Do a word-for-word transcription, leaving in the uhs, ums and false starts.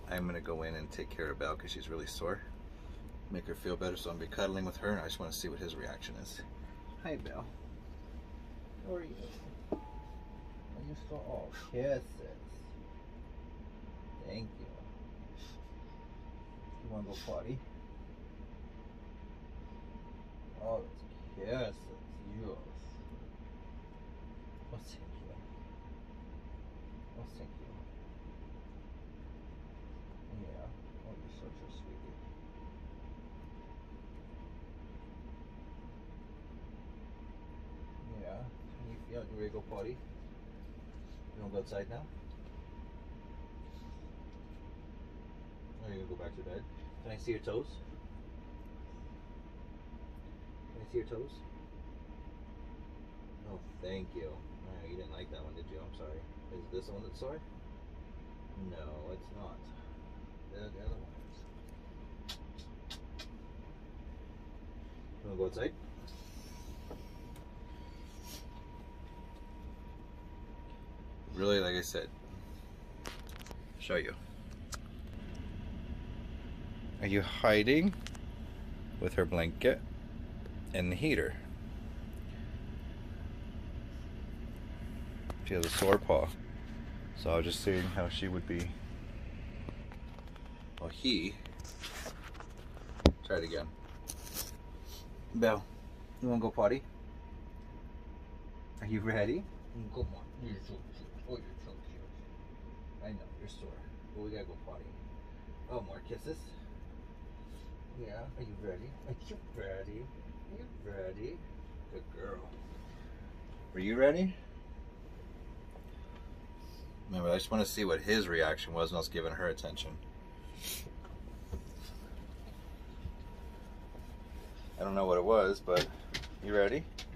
I'm gonna go in and take care of Belle because she's really sore. Make her feel better, so I'm gonna be cuddling with her, and I just want to see what his reaction is. Hi, Belle. How are you? Are you so? Oh, kisses. Thank you. You wanna go potty? Oh, it's kisses. Yours. Oh, thank you. Oh, thank you. Yeah. Oh, you're such a sweetie. Yeah. Can you feel? You ready to go potty? You wanna go outside now? Or are you gonna go back to bed? Can I see your toes? Can I see your toes? Oh, thank you. Oh, you didn't like that one, did you? I'm sorry. Is this the one that's sore? No, it's not. The, the other one is. You wanna go outside? Really, like I said, show you. Are you hiding with her blanket and the heater? She has a sore paw, so I was just seeing how she would be. Well, he. Try it again. Belle, you wanna go potty? Are you ready? Come on, you're so cute. Oh, you're so cute. I know, you're sore, but we gotta go potty. Oh, more kisses? Yeah, are you ready? Are you ready? Are you ready? Good girl. Are you ready? Remember, I just want to see what his reaction was when I was giving her attention. I don't know what it was, but you ready?